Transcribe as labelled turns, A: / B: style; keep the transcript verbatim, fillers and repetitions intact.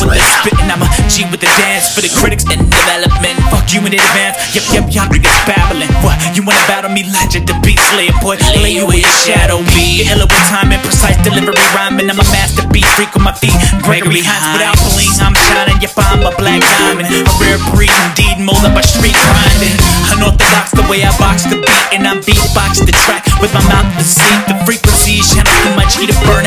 A: with the spittin', I'm a G with the dance. For the critics in development, fuck you in advance. Yep, yep, y'all niggas babbling. What, you wanna battle me? Legend, the beat slayer, boy, lay you in your shadow. Me, illa with time and precise delivery rhyming. I'm a master beat freak on my feet. Gregory Hines without bling, I'm shining. Yep, I'm a black diamond, a rare breed indeed, molded by street grinding. Unorthodox the way I box the beat, and I'm beatbox the track with my mouth to seat. The frequencies channel too much heat to burn